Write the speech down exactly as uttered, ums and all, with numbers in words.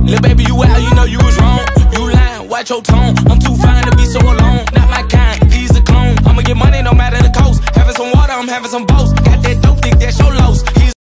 Lil' baby, you out, you know you was wrong. You lying, watch your tone. I'm too fine to be so alone. Not my kind, he's a clone. I'ma get money no matter the cost. Having some water, I'm having some boats.